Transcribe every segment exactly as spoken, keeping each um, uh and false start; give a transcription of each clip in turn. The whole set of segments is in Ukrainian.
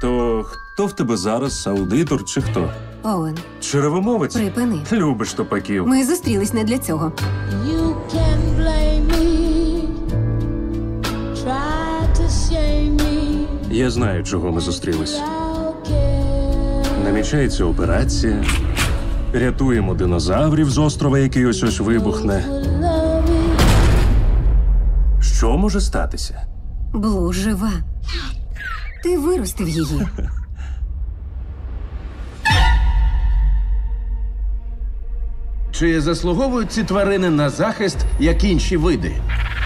То хто в тебе зараз? Аудитор чи хто? Оуен, Черевомовець? припини. Любиш топаків. Ми зустрілись не для цього. You can blame me, try to shame me, Я знаю, чого ми зустрілись. I'll care. Намічається операція. Рятуємо динозаврів з острова, який ось ось вибухне. Love me. Що може статися? Блу жива. Ти виростив її. Чи заслуговують ці тварини на захист, як інші види?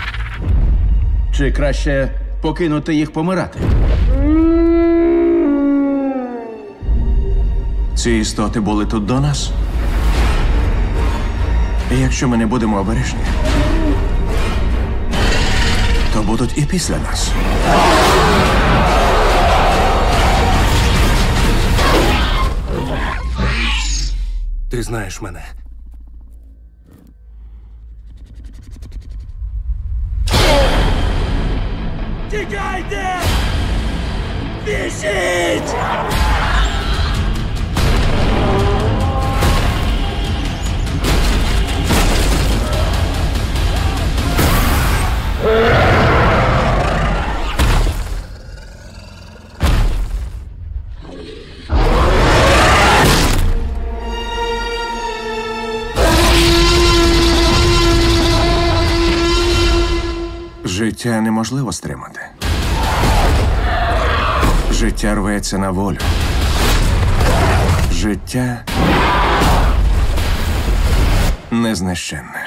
Чи краще покинути їх помирати? Ці істоти були тут до нас. І якщо ми не будемо обережні, то будуть і після нас. Ти знаєш мене. Тікайте! Біжіть! Життя неможливо стримати. Життя рветься на волю. Життя незнищенне.